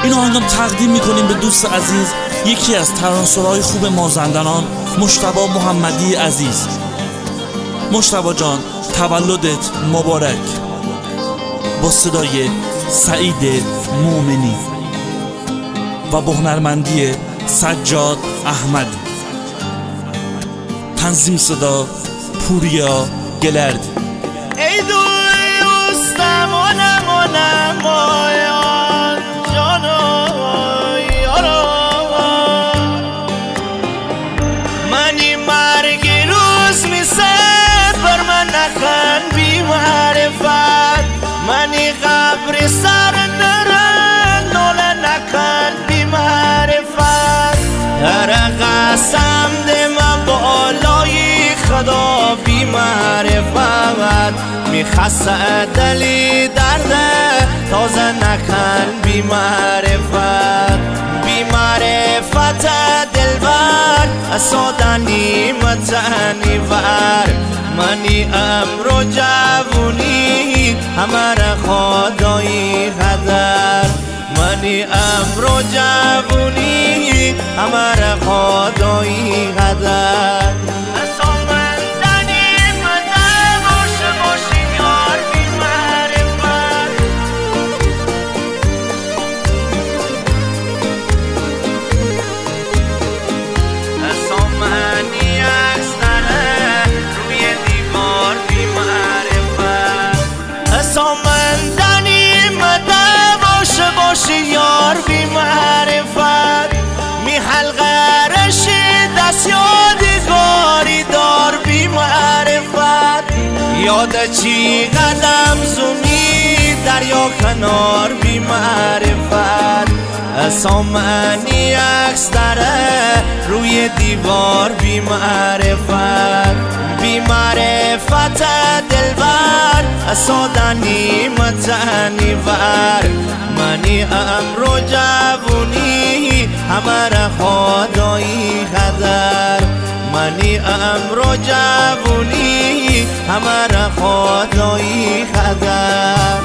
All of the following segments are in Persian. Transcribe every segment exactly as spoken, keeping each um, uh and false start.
این آهنگم تقدیم میکنیم به دوست عزیز، یکی از ترانه‌سرای خوب مازندران، مجتبی محمدی عزیز. مجتبی جان تولدت مبارک. با صدای سعید مومنی و با هنرمندی سجاد احمدی. تنظیم صدا پوریا گلردی. ای دوستمانم و نمایان جانا یارا، منی مرگ روز میسه بر من نکن بی معرفت، منی قبر سر نرن نوله نکن بی معرفت. هر قسم ده من بالای خدا بی معرفت، میخسته دلی درده تازه نکن بی معرفت. بی معرفت دلبر اسادنی متنی ور، منی امرو جوونی همه را خدایی قدر، منی امرو جوونی همه را خدایی قدر. یار بی معرفت می حلقه رشی دست یادگاری دار بی معرفت. یاد چی قدم زونی دریا کنار بی معرفت، سامنی عکس داره روی دیوار بی معرفت. بی معرفت دلبر اسادنی متنی ور، منی امرو جوونی همه را خدایی قدر، منی امرو جوونی همه را خدایی قدر.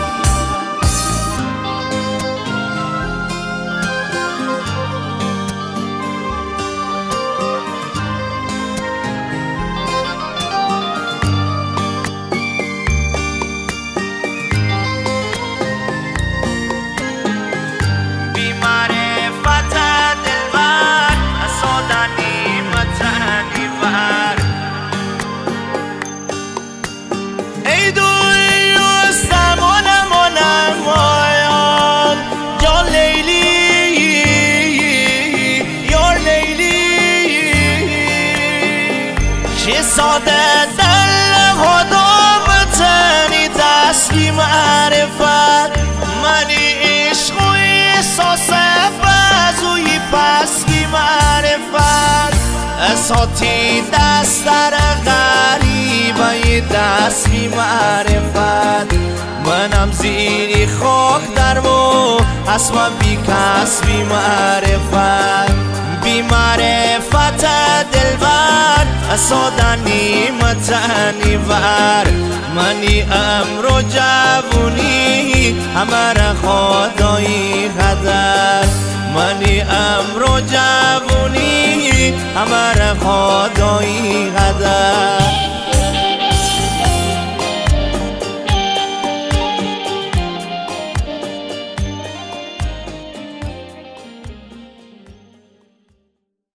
ساده دل خدا بتنی دست بی معرفت، منی عشق و احساس بازوی پس بی معرفت. اساتی دست در غریبه دست بی معرفت، منم زیری خاک در مو اسم بی کس بی معرفت. بی معرفت دلبر اسادنی متنی ور، منی امرو جوونی همه را خدایی قدر، منی امرو جوونی همه را خدایی قدر.